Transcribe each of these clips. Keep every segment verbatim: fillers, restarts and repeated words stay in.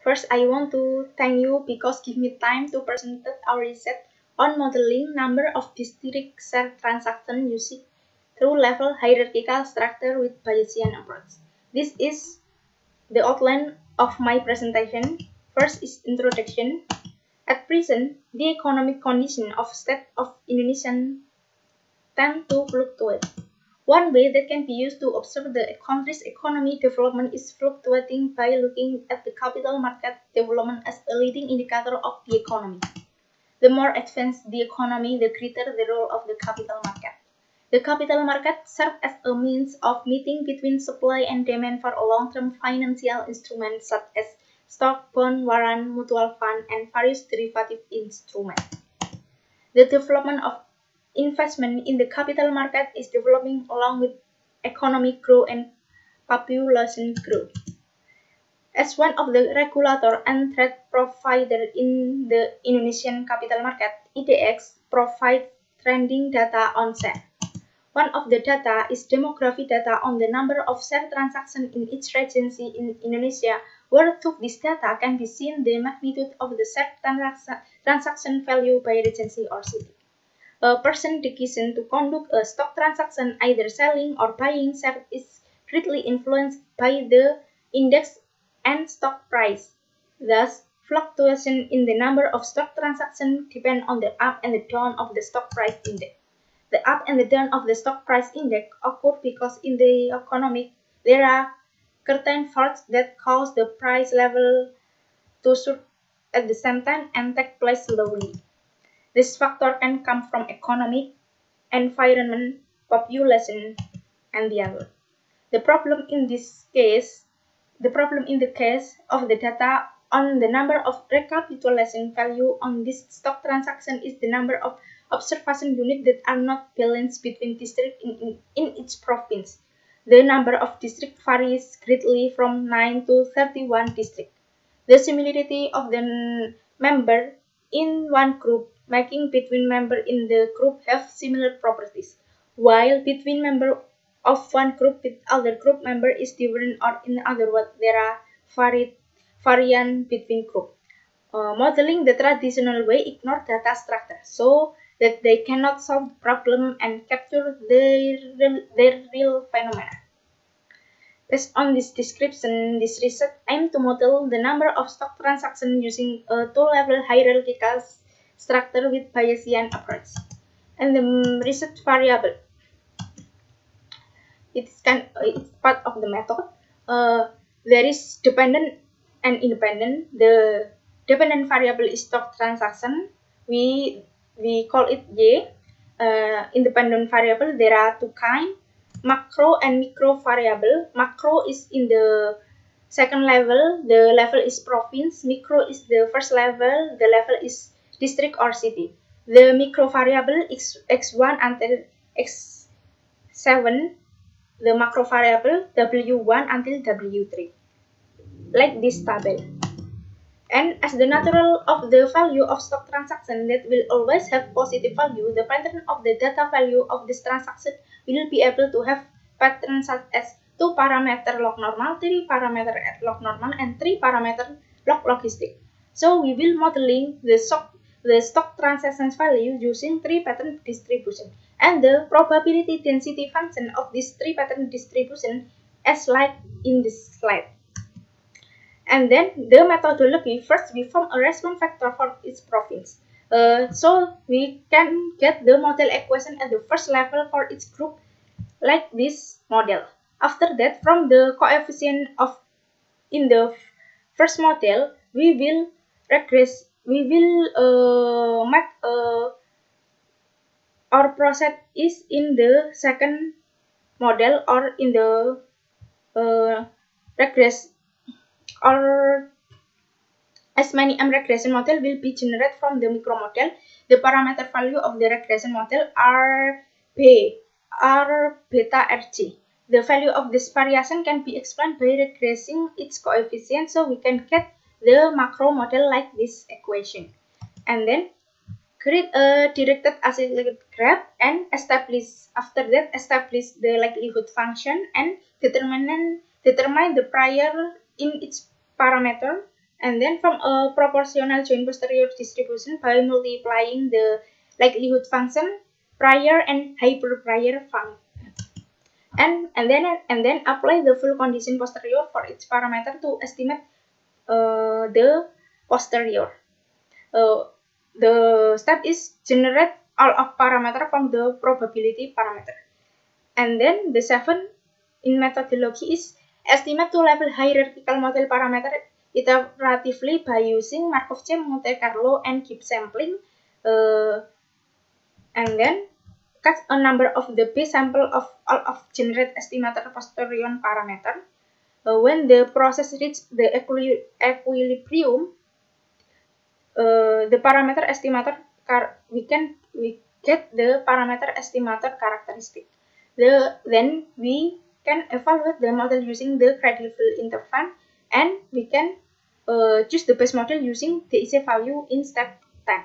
First, I want to thank you because give me time to present our research on modeling number of district share transaction using through level hierarchical structure with Bayesian approach. This is the outline of my presentation. First is introduction. At present, the economic condition of state of Indonesia tend to fluctuate. One way that can be used to observe the country's economic development is fluctuating by looking at the capital market development as a leading indicator of the economy. The more advanced the economy, the greater the role of the capital market. The capital market serves as a means of meeting between supply and demand for long-term financial instruments such as stock, bond, warrant, mutual fund, and various derivative instruments. The development of investment in the capital market is developing along with economic growth and population growth. As one of the regulator and trade provider in the Indonesian capital market, I D X provides trending data on share. One of the data is demographic data on the number of share transactions in each regency in Indonesia, where through this data can be seen the magnitude of the share transaction value by regency or city. A person's decision to conduct a stock transaction, either selling or buying shares, is greatly influenced by the index and stock price. Thus, fluctuation in the number of stock transactions depend on the up and the down of the stock price index. The up and the down of the stock price index occur because in the economy there are certain forces that cause the price level to surge at the same time and take place slowly. This factor can come from economic, environment, population, and the other. The problem in this case, the problem in the case of the data on the number of recapitulation value on this stock transaction is the number of observation units that are not balanced between districts in, in, in each province. The number of districts varies greatly from nine to thirty-one districts. The similarity of the member in one group making between members in the group have similar properties, while between members of one group with other group member is different, or in other words, there are varied variant between groups. Uh, modeling the traditional way ignore data structure so that they cannot solve the problem and capture their, their real phenomena. Based on this description, this research aimed to model the number of stock transactions using a two-level hierarchical structure with Bayesian approach. And the research variable, it's, kind, it's part of the method. Uh, there is dependent and independent. The dependent variable is stock transaction. We, we call it Y. Uh, independent variable, there are two kinds. Macro and micro variable. Macro is in the second level, the level is province. Micro is the first level, the level is district or city. The micro variable is x one until x seven, the macro variable w one until w three, like this table. And as the natural of the value of stock transaction that will always have positive value, the pattern of the data value of this transaction will be able to have patterns such as two parameter log normal, three parameter at log normal, and three parameter log logistic. So we will modeling the stock the stock transactions value using three pattern distribution, and the probability density function of this three pattern distribution as like in this slide. And then the methodology, first we form a response factor for each province. Uh, so we can get the model equation at the first level for each group like this model. After that, from the coefficient of in the first model, we will regress, we will uh, make uh, our process is in the second model or in the uh, regress, or as many M regression model will be generated from the micro model. The parameter value of the regression model are B, are beta R G. The value of this variation can be explained by regressing its coefficient, so we can get the macro model like this equation. And then create a directed acyclic graph and establish, after that establish the likelihood function and determine determine the prior in its parameter And then from a proportional joint posterior distribution by multiplying the likelihood function, prior and hyper prior function. And and then and then apply the full condition posterior for each parameter to estimate uh, the posterior. Uh, the step is generate all of parameter from the probability parameter. And then the seven in methodology is estimate two level hierarchical model parameter iteratively by using Markov-Chain, Monte Carlo, and keep sampling. Uh, and then cut a number of the base sample of all of generate estimator posterior parameter. Uh, when the process reaches the equil equilibrium, uh, the parameter estimator we can we get the parameter estimator characteristic. The then we can evaluate the model using the credible interval, and we can uh, choose the best model using the I C value in step ten.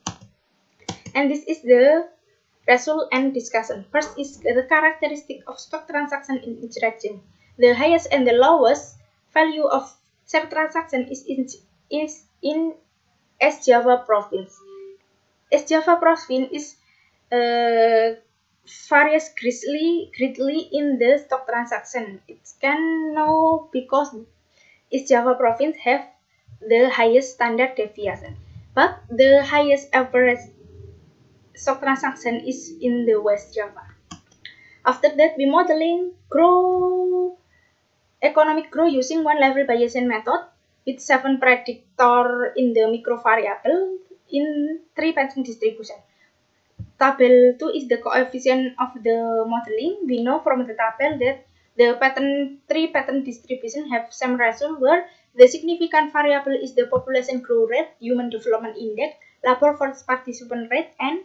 And this is the result and discussion. First is the characteristic of stock transaction in each region. The highest and the lowest value of share transaction is in is in East Java province. East Java province is uh, varies greatly, greatly in the stock transaction. It can know because East Java province have the highest standard deviation, but the highest average stock transaction is in the West Java. After that, we modeling grow economic growth using one level Bayesian method with seven predictor in the micro variable in three pattern distribution. Table two is the coefficient of the modeling. We know from the table that the pattern three pattern distribution have same result where the significant variable is the population growth rate, human development index, labor force participant rate, and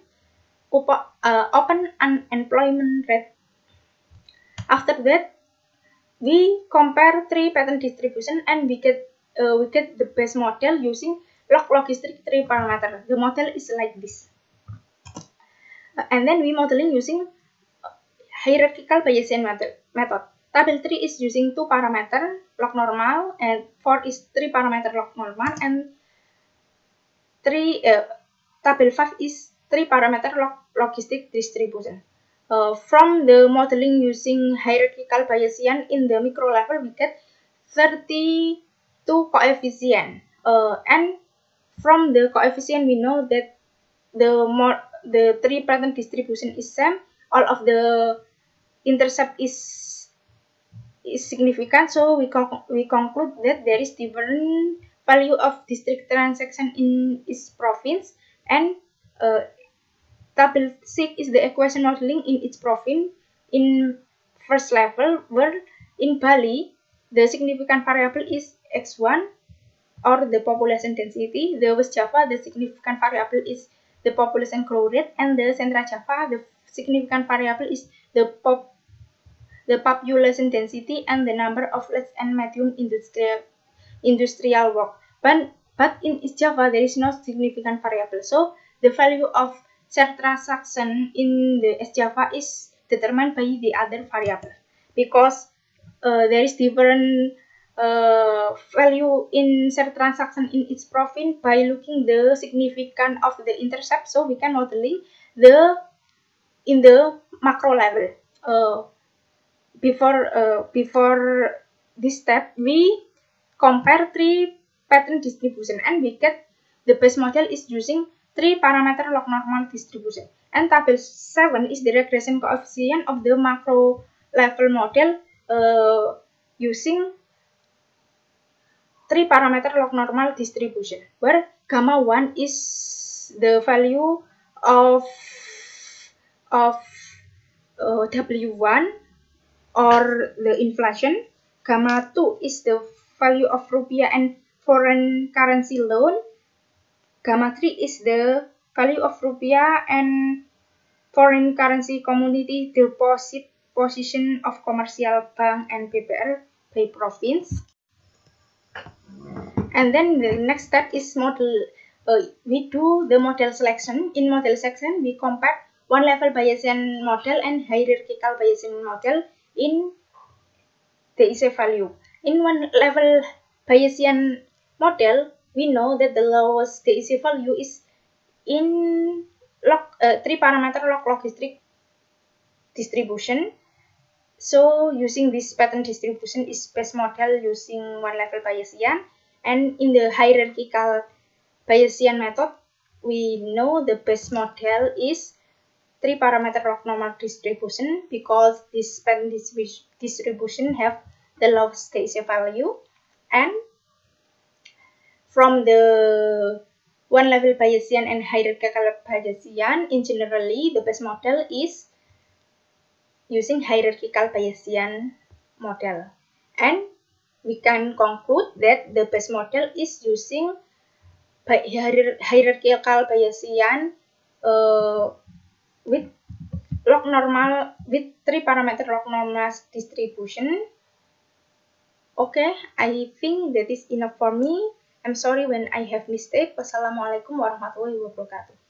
uh, open unemployment rate. After that, we compare three pattern distribution and we get uh, we get the best model using log logistic three parameter. The model is like this. Uh, and then we modeling using hierarchical Bayesian method. method. Table three is using two parameter log normal, and four is three parameter log normal, and three uh, table five is three parameter log logistic distribution. Uh, from the modeling using hierarchical Bayesian in the micro level, we get thirty-two coefficient. Uh, and from the coefficient, we know that the more the three pattern distribution is same. All of the intercept is is significant. So we con we conclude that there is different value of district transaction in each province, and uh, table six is the equation modeling in each province in first level, where in Bali the significant variable is x one or the population density. The West Java the significant variable is the population growth rate, and the Central Java the significant variable is the pop the population density and the number of large and medium industrial industrial work. But but in East Java there is no significant variable. So the value of share transaction in the East Java is determined by the other variable, because uh, there is different uh, value in share transaction in each province by looking the significance of the intercept. So we can modeling the in the macro level. Uh, before uh, before this step, we compare three pattern distribution, and we get the best model is using three parameter log normal distribution. And table seven is the regression coefficient of the macro level model uh, using three parameter log normal distribution, where gamma one is the value of of uh, W one or the inflation. Gamma two is the value of rupiah and foreign currency loan. Gamma three is the value of rupiah and foreign currency community deposit position of commercial bank and B P R by province. And then the next step is model. Uh, we do the model selection. In model selection, we compare one level Bayesian model and hierarchical Bayesian model in the I C value. In one level Bayesian model, we know that the lowest D C value is in log uh, three parameter log logistic distribution. So using this pattern distribution is best model using one level Bayesian, and in the hierarchical Bayesian method, we know the best model is three parameter log normal distribution because this pattern distribution have the lowest D C value, and from the one level Bayesian and hierarchical Bayesian, in generally the best model is using hierarchical Bayesian model, and we can conclude that the best model is using hierarchical Bayesian uh, with log normal with three parameter log normal distribution. Okay, I think that is enough for me. I'm sorry when I have mistake. Wassalamualaikum warahmatullahi wabarakatuh.